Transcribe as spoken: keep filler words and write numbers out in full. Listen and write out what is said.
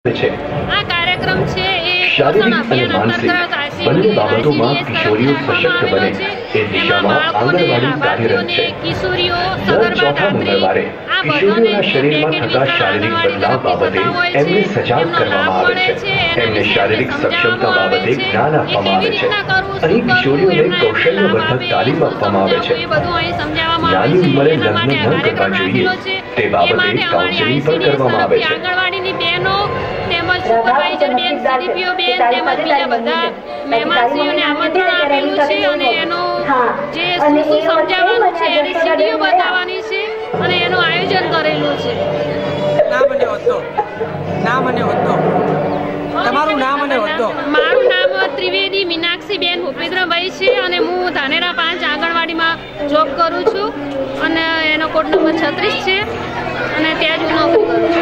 આ કાર્યક્રમ છે એ પોષણ અભિયાન અંતર્ગત બંને બાબતોમાં કિશોરીઓ સશક્ત બને એ દિશામાં આંગણવાડી કાર્યરત છે। કિશોરીઓ સગર્ભા મંગળવારે કિશોરીઓના શરીરમાં થતા શારીરિક બદલાવ બાબતે એમને સજાગ કરવામાં આવે છે। એમને શારીરિક સક્ષમતા બાબતે જ્ઞાન આપવામાં આવે છે। અહીં કિશોરીઓને કૌશલ્યવર્ધક તાલીમ આપવામાં આવે છે। નાની ઉંમરે લગ્ન ન કરવા જોઈએ તે બાબતે કાઉન્સેલિંગ પણ કરવામાં આવે છે। આંગણવાડીની બહેનો તેમજ સુપરવાઇઝર બેન, સીડીપીઓ બેન તેમજ બીજા બધા મહેમાનશ્રીઓને આમંત્રણ આપેલું છે અને એનો જે શું શું સમજાવવાનું છે એની સીડીઓ બતાવવાની છે અને એનું આયોજન કરેલું છે। નામ અને હોદ્દો નામ અને હોદ્દો તમારું નામ અને હોદ્દો? મારું નામ ત્રિવેદી મીનાક્ષી બેન ભૂપેન્દ્રભાઈ છે અને હું ધાનેરા પાંચ આંગણવાડીમાં જોબ કરું છું અને એનો કોડ નંબર છત્રીસ છે અને ત્યાં જ હું નોકરી કરું છું।